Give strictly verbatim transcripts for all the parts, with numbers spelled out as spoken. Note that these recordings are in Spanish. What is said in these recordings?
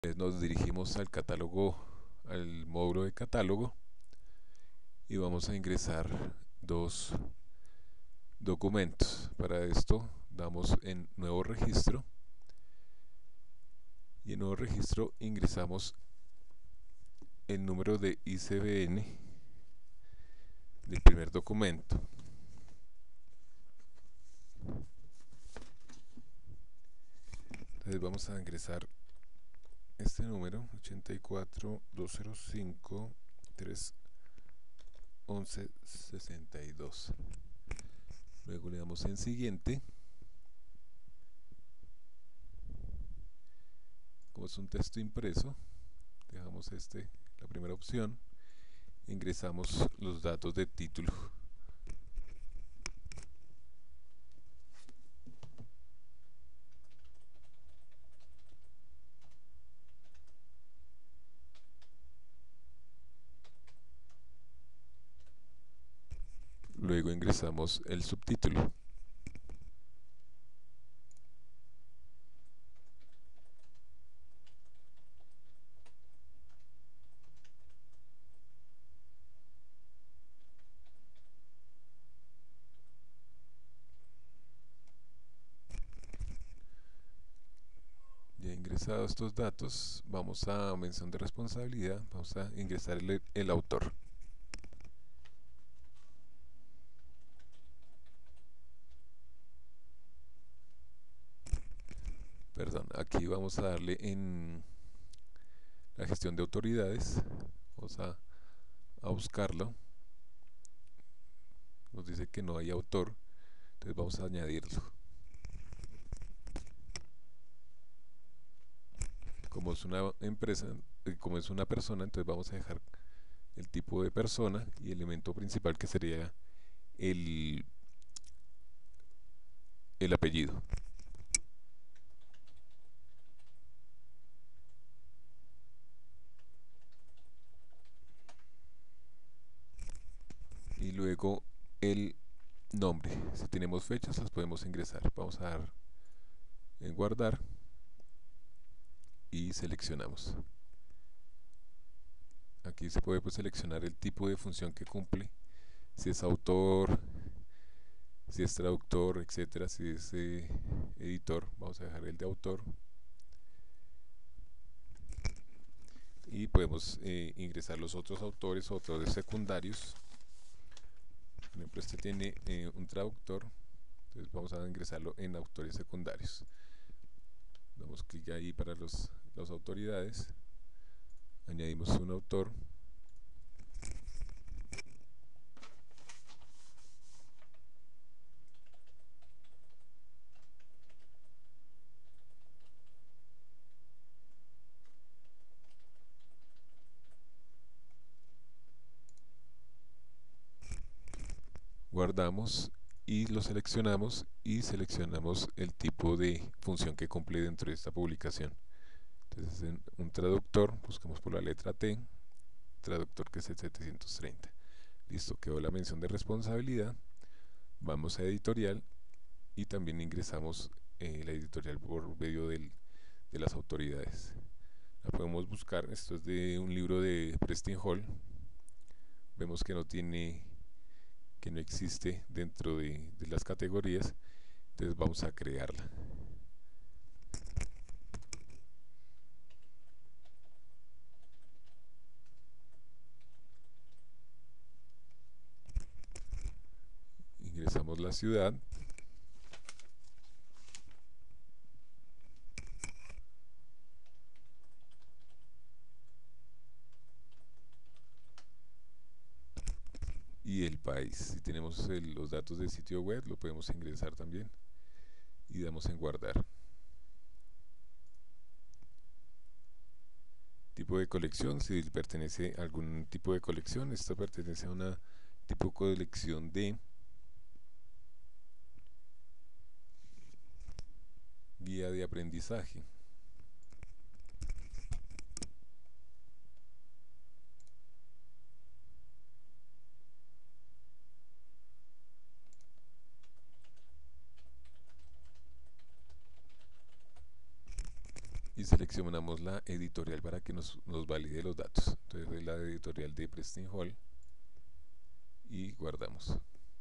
Eh, Nos dirigimos al catálogo, al módulo de catálogo y vamos a ingresar dos documentos. Para esto damos en nuevo registro y en nuevo registro ingresamos el número de I C B N del primer documento. Entonces vamos a ingresar este número ochenta y cuatro dos cero cinco tres once sesenta y dos. Luego le damos en siguiente. Como es un texto impreso, dejamos este, la primera opción, ingresamos los datos de título. Luego ingresamos el subtítulo. Ya ingresados estos datos, vamos a mención de responsabilidad, vamos a ingresar el, el autor. Perdón, aquí vamos a darle en la gestión de autoridades, vamos a, a buscarlo. Nos dice que no hay autor, entonces vamos a añadirlo. Como es una empresa, eh, como es una persona, entonces vamos a dejar el tipo de persona y el elemento principal que sería el, el apellido. Y luego el nombre. Si tenemos fechas las podemos ingresar. Vamos a dar en guardar y seleccionamos. Aquí se puede pues, seleccionar el tipo de función que cumple, si es autor, si es traductor, etcétera. Si es eh, editor, vamos a dejar el de autor. Y podemos eh, ingresar los otros autores o autores secundarios. Por ejemplo, este tiene eh, un traductor, entonces vamos a ingresarlo en autores secundarios. Damos clic ahí para los, las autoridades, añadimos un autor. Guardamos y lo seleccionamos y seleccionamos el tipo de función que cumple dentro de esta publicación. Entonces en un traductor, buscamos por la letra T, traductor que es el setecientos treinta. Listo, quedó la mención de responsabilidad. Vamos a editorial y también ingresamos eh, la editorial por medio del, de las autoridades. La podemos buscar, esto es de un libro de Preston Hall. Vemos que no tiene que no existe dentro de, de las categorías, entonces vamos a crearla. Ingresamos la ciudad, y el país. Si tenemos el, los datos del sitio web, lo podemos ingresar también y damos en guardar. Tipo de colección, si pertenece a algún tipo de colección, esta pertenece a una tipo de colección de guía de aprendizaje. y seleccionamos la editorial para que nos, nos valide los datos. Entonces es la editorial de Preston Hall y guardamos.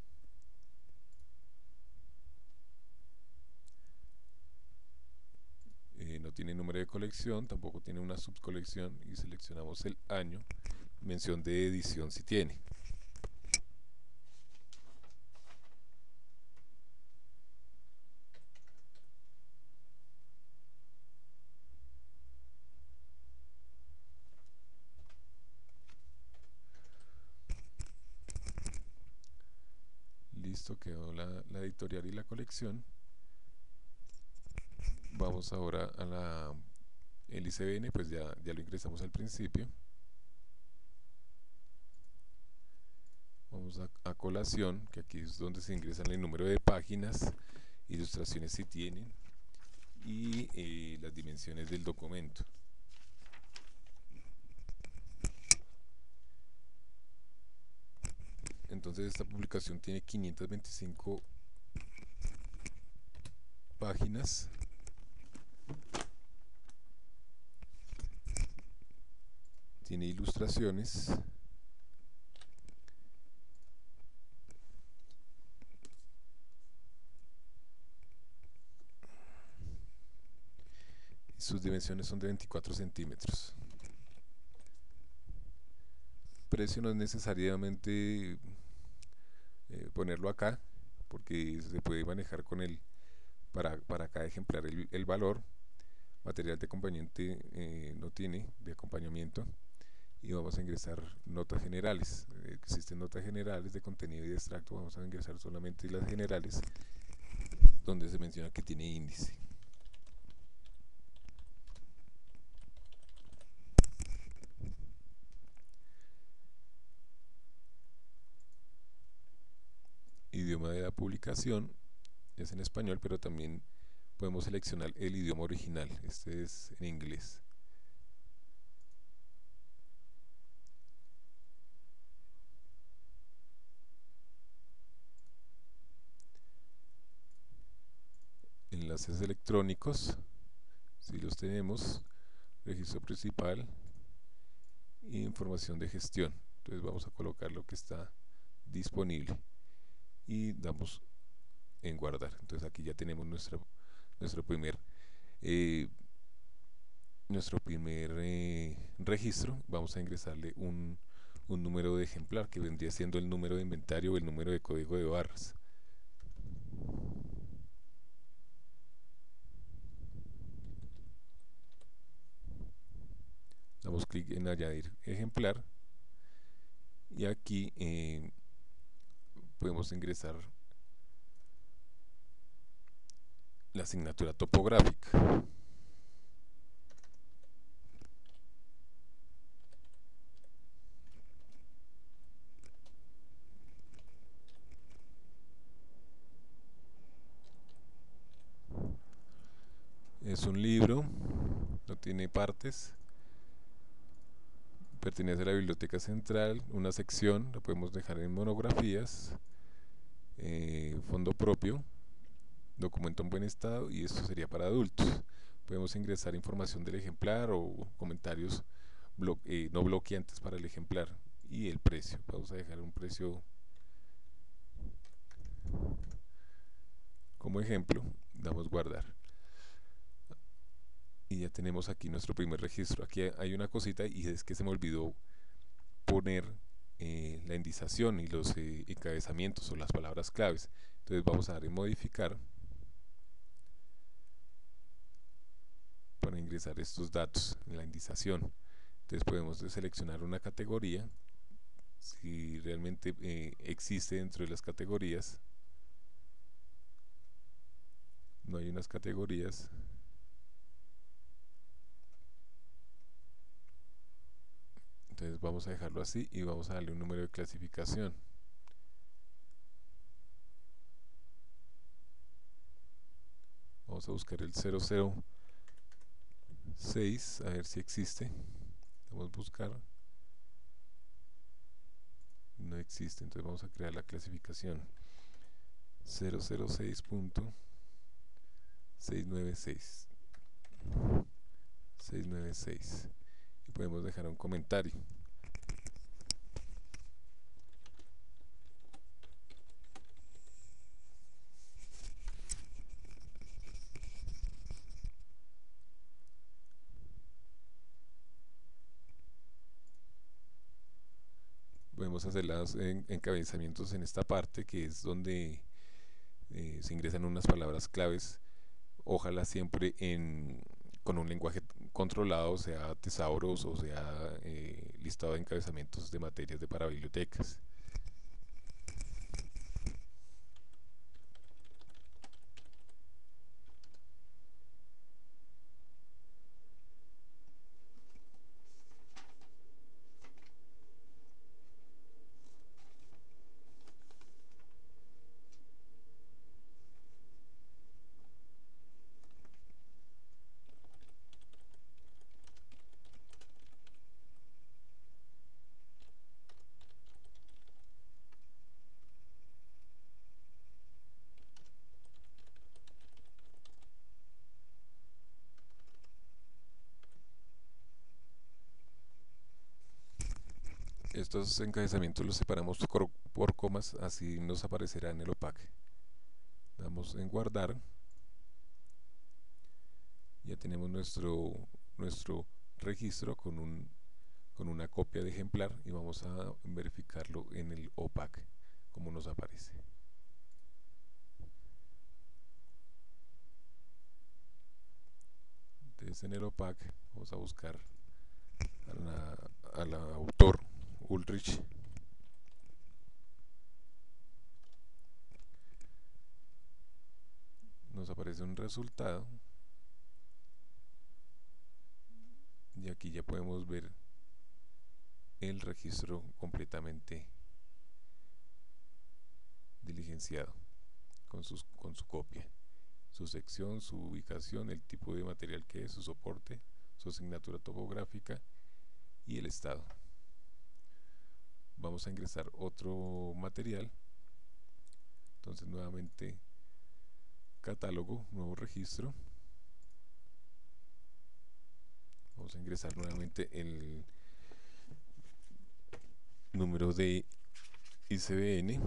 Eh, no tiene número de colección, tampoco tiene una subcolección y seleccionamos el año, mención de edición si tiene. Listo, quedó la, la editorial y la colección. Vamos ahora a la el I C B N, pues ya, ya lo ingresamos al principio. Vamos a, a colación, que aquí es donde se ingresan el número de páginas, ilustraciones si tienen, y eh, las dimensiones del documento. Entonces esta publicación tiene quinientas veinticinco páginas. Tiene ilustraciones. Y sus dimensiones son de veinticuatro centímetros. Precio no es necesariamente eh, ponerlo acá, porque se puede manejar con el para, para cada ejemplar el, el valor. Material de acompañante eh, no tiene de acompañamiento. Y vamos a ingresar notas generales. Eh, existen notas generales de contenido y de extracto. Vamos a ingresar solamente las generales, donde se menciona que tiene índice. Idioma de la publicación es en español, pero también podemos seleccionar el idioma original. Este es en inglés. Enlaces electrónicos, si los tenemos, registro principal e información de gestión. Entonces vamos a colocar lo que está disponible y damos en guardar. Entonces aquí ya tenemos nuestra, nuestro primer eh, nuestro primer eh, registro. Vamos a ingresarle un, un número de ejemplar que vendría siendo el número de inventario o el número de código de barras. Damos clic en añadir ejemplar y aquí eh, podemos ingresar la asignatura topográfica. Es un libro, no tiene partes, pertenece a la biblioteca central, una sección, lo podemos dejar en monografías, eh, fondo propio, documento en buen estado, y esto sería para adultos. Podemos ingresar información del ejemplar o comentarios blo eh, no bloqueantes para el ejemplar y el precio. Vamos a dejar un precio como ejemplo, damos guardar y ya tenemos aquí nuestro primer registro. Aquí hay una cosita y es que se me olvidó poner eh, la indización y los eh, encabezamientos o las palabras claves. Entonces vamos a dar en modificar para ingresar estos datos en la indización. Entonces podemos seleccionar una categoría, si realmente eh, existe dentro de las categorías. No hay unas categorías. Entonces vamos a dejarlo así y vamos a darle un número de clasificación. Vamos a buscar el cero cero seis, a ver si existe. Vamos a buscar. No existe, entonces vamos a crear la clasificación cero cero seis punto seiscientos noventa y seis. seiscientos noventa y seis y podemos dejar un comentario. Podemos hacer los en, encabezamientos en esta parte, que es donde eh, se ingresan unas palabras claves, ojalá siempre en, con un lenguaje controlado, sea tesauros o sea eh, listado de encabezamientos de materias de para bibliotecas. Estos encabezamientos los separamos por, por comas, así nos aparecerá en el O P A C. Damos en guardar. Ya tenemos nuestro, nuestro registro con, un, con una copia de ejemplar y vamos a verificarlo en el O P A C, como nos aparece. Entonces en el O P A C vamos a buscar al autor Ulrich. Nos aparece un resultado y aquí ya podemos ver el registro completamente diligenciado con, sus, con su copia, su sección, su ubicación, el tipo de material que es, su soporte, su asignatura topográfica y el estado. Vamos a ingresar otro material, entonces nuevamente catálogo, nuevo registro. Vamos a ingresar nuevamente el número de I C B N.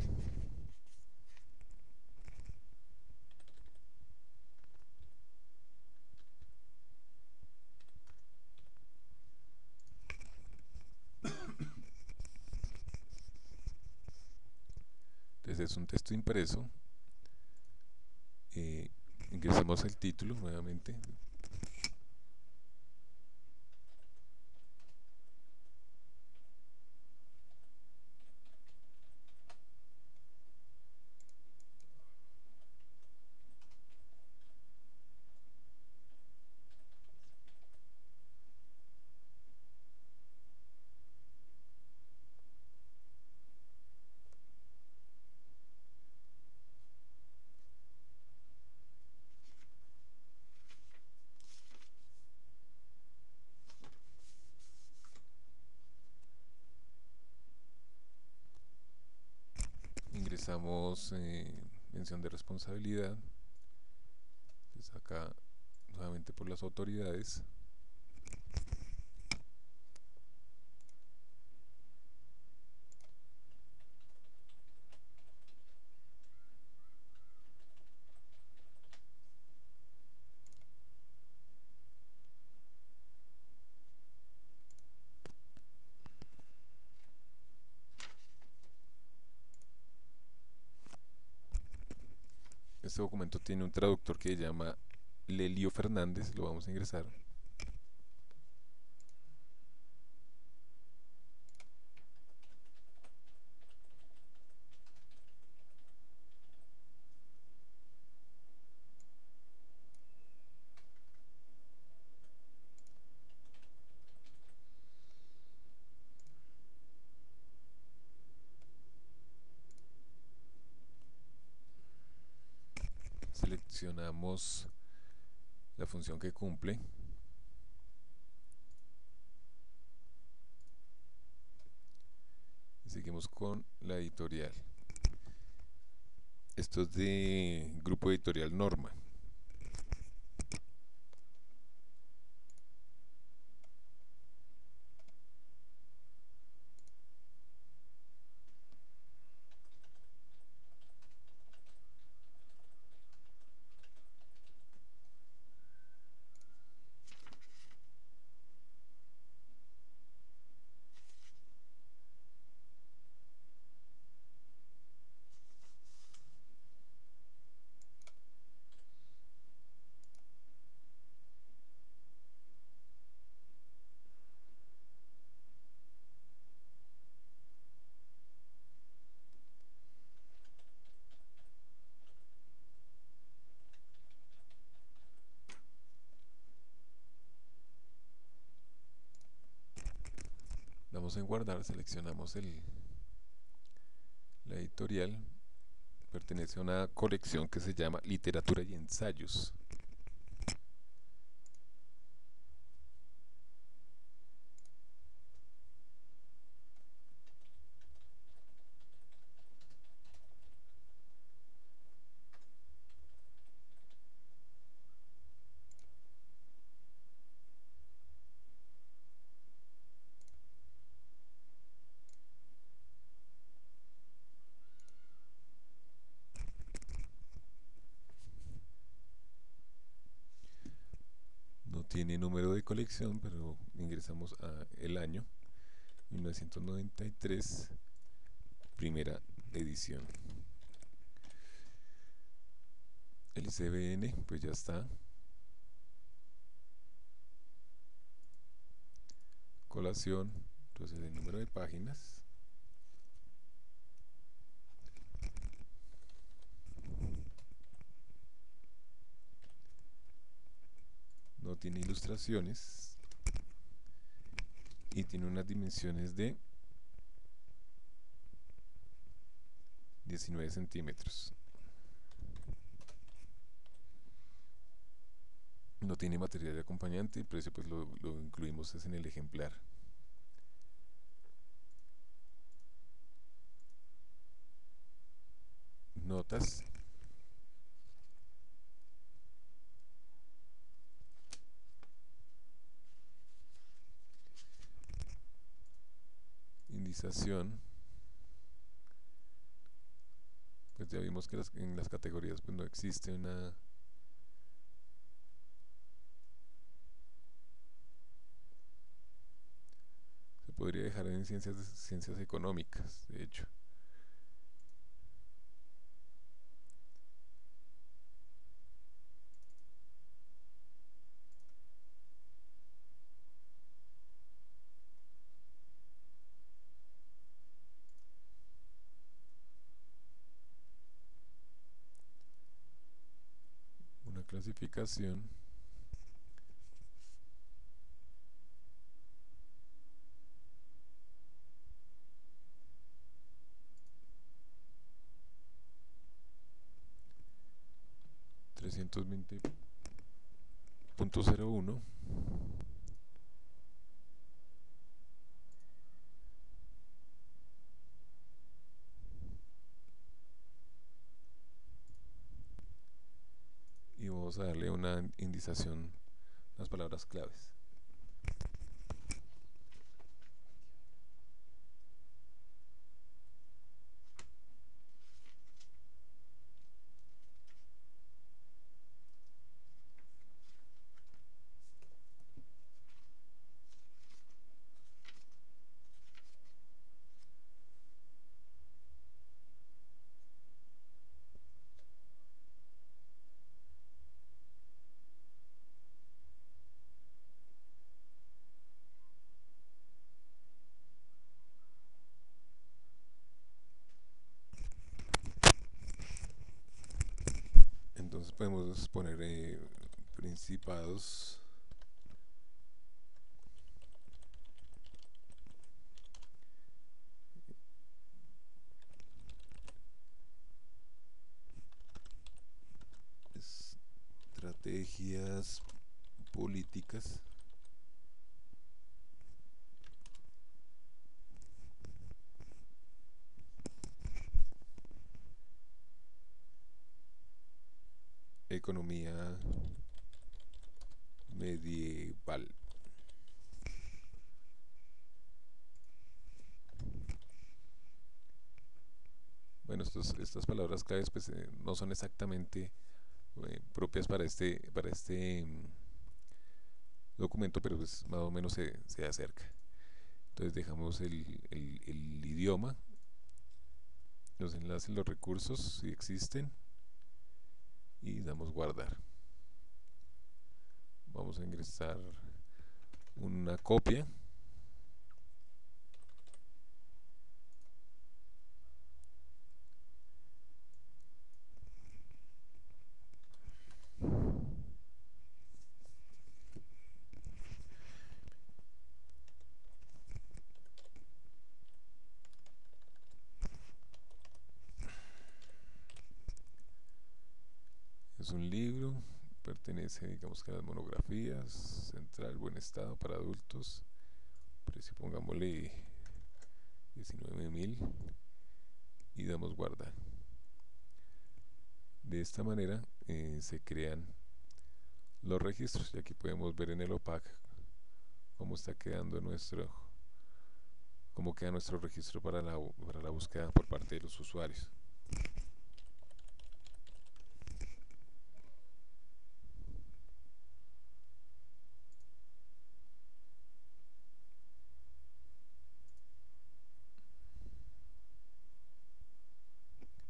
Entonces es un texto impreso. Eh, ingresamos el título nuevamente. Ingresamos eh, mención de responsabilidad. Entonces acá nuevamente por las autoridades. Este documento tiene un traductor que se llama Lelio Fernández, lo vamos a ingresar. Seleccionamos la función que cumple. Y seguimos con la editorial. Esto es de Grupo Editorial Norma. Damos en guardar, seleccionamos el, la editorial. Pertenece a una colección que se llama Literatura y Ensayos. No tiene número de colección, pero ingresamos a el año mil novecientos noventa y tres, primera edición. El I S B N, pues ya está. Colación, entonces el número de páginas. No tiene ilustraciones y tiene unas dimensiones de diecinueve centímetros. No tiene material de acompañante, el precio pues lo, lo incluimos es en el ejemplar. Notas. Indización. Pues ya vimos que las, en las categorías pues no existe una se podría dejar en ciencias, ciencias económicas, de hecho. Una clasificación. trescientos veinte punto cero uno. Y vamos a darle una indización, las palabras claves. Entonces podemos poner eh, principados, estrategias políticas, economía medieval. Bueno, estos, estas palabras claves pues eh, no son exactamente eh, propias para este, para este mm, documento, pero pues más o menos se, se acerca. Entonces dejamos el, el, el idioma, los enlaces, los recursos, si existen, y damos guardar. Vamos a ingresar una copia. es un libro, pertenece, digamos que a las monografías, central, buen estado para adultos, precio pongámosle diecinueve mil y damos guardar. De esta manera eh, se crean los registros y aquí podemos ver en el O P A C cómo está quedando nuestro cómo queda nuestro registro para la, para la búsqueda por parte de los usuarios.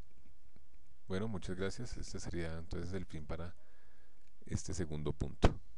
Bueno, muchas gracias. Este sería entonces el fin para este segundo punto.